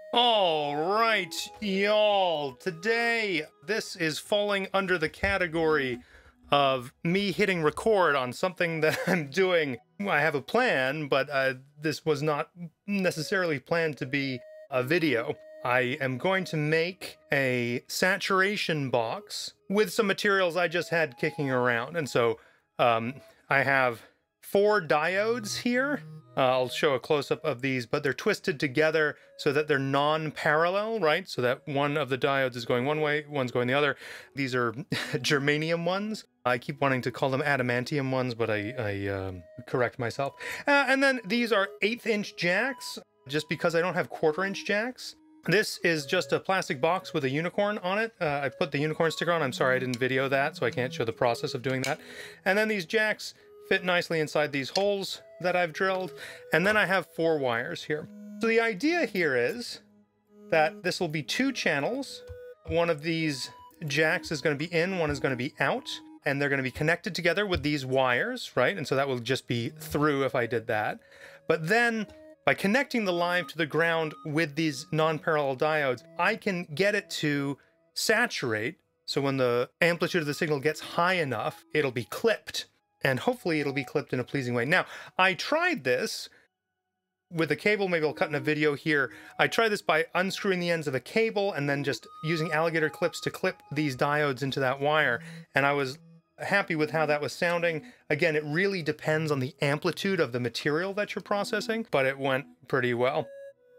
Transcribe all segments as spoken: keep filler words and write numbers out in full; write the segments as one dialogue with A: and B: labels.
A: All right, y'all. Today, this is falling under the category of me hitting record on something that I'm doing. I have a plan, but uh, this was not necessarily planned to be a video. I am going to make a saturation box with some materials I just had kicking around. And so um, I have four diodes here. Uh, I'll show a close-up of these, but they're twisted together so that they're non-parallel, right? So that one of the diodes is going one way, one's going the other. These are germanium ones. I keep wanting to call them adamantium ones, but I, I um, correct myself. Uh, and then these are eighth-inch jacks, just because I don't have quarter-inch jacks. This is just a plastic box with a unicorn on it. Uh, I put the unicorn sticker on. I'm sorry I didn't video that, so I can't show the process of doing that. And then these jacks fit nicely inside these holes that I've drilled. And then I have four wires here. So the idea here is that this will be two channels. One of these jacks is going to be in, one is going to be out, and they're going to be connected together with these wires, right? And so that will just be through if I did that. But then by connecting the line to the ground with these non-parallel diodes, I can get it to saturate. So when the amplitude of the signal gets high enough, it'll be clipped. And hopefully it'll be clipped in a pleasing way. Now, I tried this with a cable. Maybe I'll cut in a video here. I tried this by unscrewing the ends of a cable and then just using alligator clips to clip these diodes into that wire. And I was happy with how that was sounding. Again, it really depends on the amplitude of the material that you're processing, but it went pretty well.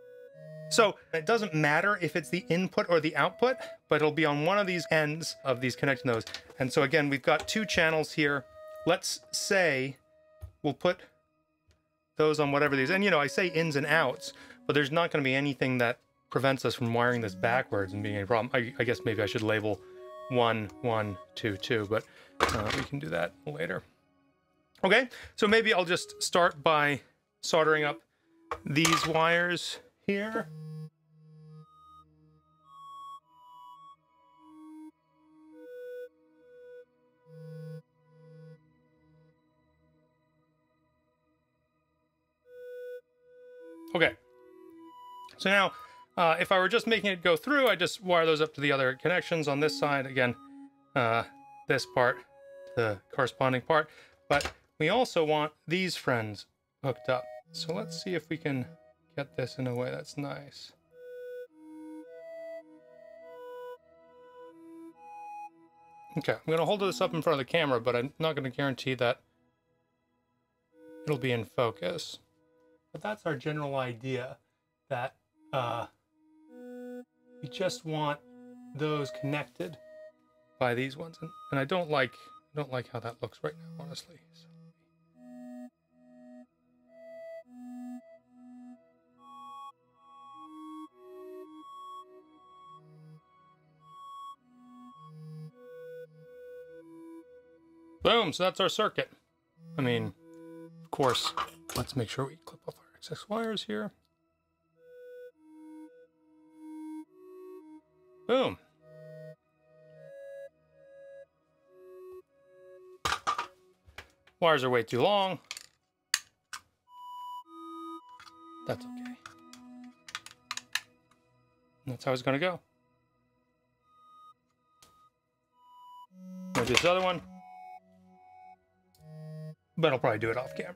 A: So it doesn't matter if it's the input or the output, but it'll be on one of these ends of these connecting those. And so again, we've got two channels here. Let's say we'll put those on whatever these, and you know, I say ins and outs, but there's not going to be anything that prevents us from wiring this backwards and being a problem. I, I guess maybe I should label one, one, two, two, but uh, we can do that later. Okay, so maybe I'll just start by soldering up these wires here. Okay, so now uh, if I were just making it go through, I just wire those up to the other connections on this side. Again, uh, this part to the corresponding part, but we also want these friends hooked up. So let's see if we can get this in a way that's nice. Okay, I'm gonna hold this up in front of the camera, but I'm not gonna guarantee that it'll be in focus. But that's our general idea, that uh, we just want those connected by these ones, and, and I don't like I don't like how that looks right now, honestly. So. Boom! So that's our circuit. I mean, of course. Let's make sure we clip off our excess wires here. Boom. Wires are way too long. That's okay. That's how it's going to go. I'll do this other one. But I'll probably do it off camera.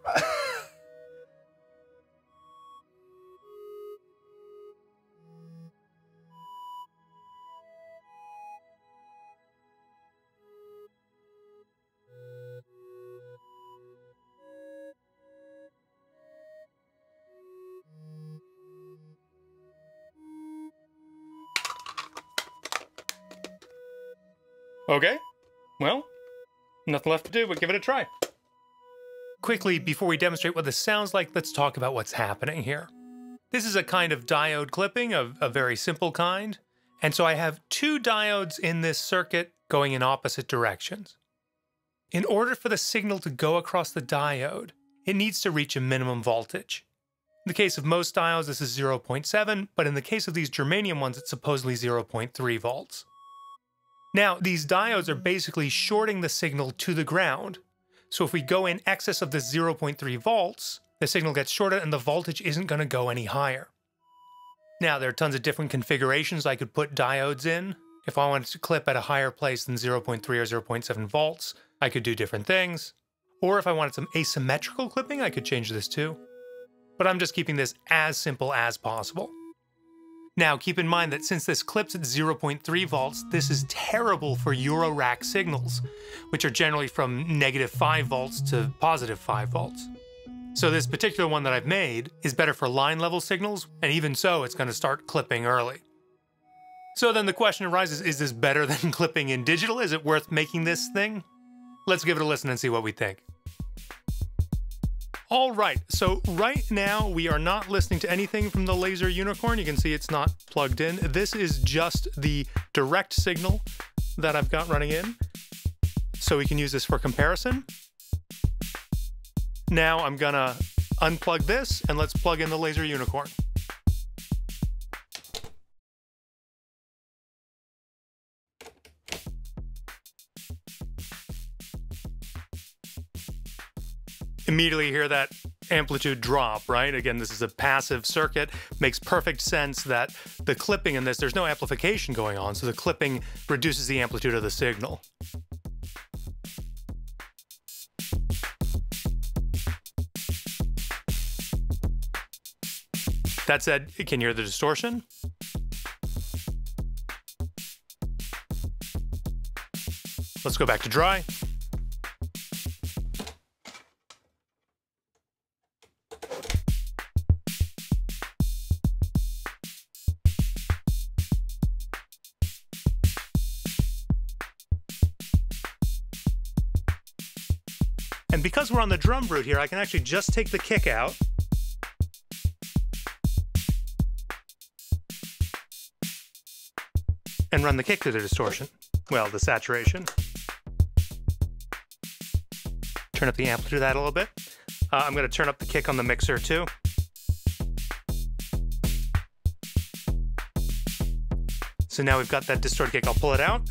A: Okay, well, nothing left to do but give it a try. Quickly, before we demonstrate what this sounds like, let's talk about what's happening here. This is a kind of diode clipping, of a very simple kind, and so I have two diodes in this circuit going in opposite directions. In order for the signal to go across the diode, it needs to reach a minimum voltage. In the case of most diodes, this is zero point seven, but in the case of these germanium ones, it's supposedly zero point three volts. Now, these diodes are basically shorting the signal to the ground. So if we go in excess of this zero point three volts, the signal gets shorted and the voltage isn't going to go any higher. Now, there are tons of different configurations I could put diodes in. If I wanted to clip at a higher place than zero point three or zero point seven volts, I could do different things. Or if I wanted some asymmetrical clipping, I could change this too. But I'm just keeping this as simple as possible. Now, keep in mind that since this clips at zero point three volts, this is terrible for Eurorack signals, which are generally from negative five volts to positive five volts. So this particular one that I've made is better for line level signals, and even so, it's going to start clipping early. So then the question arises, is this better than clipping in digital? Is it worth making this thing? Let's give it a listen and see what we think. All right, so right now we are not listening to anything from the Laser Unicorn. You can see it's not plugged in. This is just the direct signal that I've got running in. So we can use this for comparison. Now I'm gonna unplug this and let's plug in the Laser Unicorn. Immediately hear that amplitude drop, right? Again, this is a passive circuit. Makes perfect sense that the clipping in this, there's no amplification going on, so the clipping reduces the amplitude of the signal. That said, can you hear the distortion? Let's go back to dry. And because we're on the drum root here, I can actually just take the kick out. And run the kick to the distortion. Well, the saturation. Turn up the amplitude of that a little bit. Uh, I'm going to turn up the kick on the mixer too. So now we've got that distorted kick. I'll pull it out.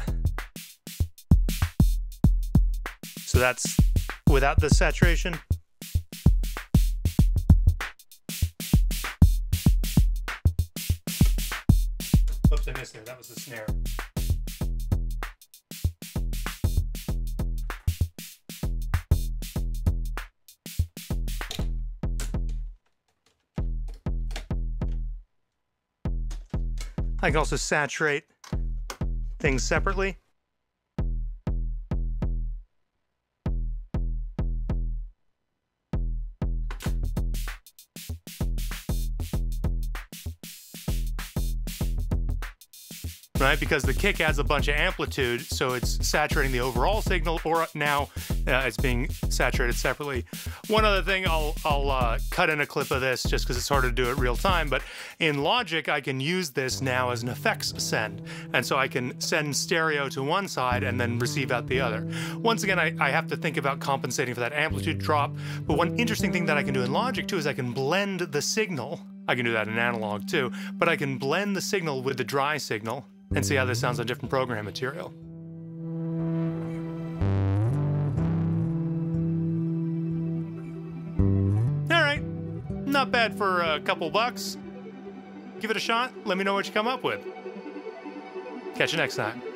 A: So that's without the saturation. Oops, I missed there. That was the snare. I can also saturate things separately. Right, because the kick adds a bunch of amplitude, so it's saturating the overall signal, or now uh, it's being saturated separately. One other thing, I'll, I'll uh, cut in a clip of this just because it's hard to do it real time, but in Logic, I can use this now as an effects send. And so I can send stereo to one side and then receive out the other. Once again, I, I have to think about compensating for that amplitude drop, but one interesting thing that I can do in Logic too is I can blend the signal. I can do that in analog too, but I can blend the signal with the dry signal and see how this sounds on different program material. All right, not bad for a couple bucks. Give it a shot, let me know what you come up with. Catch you next time.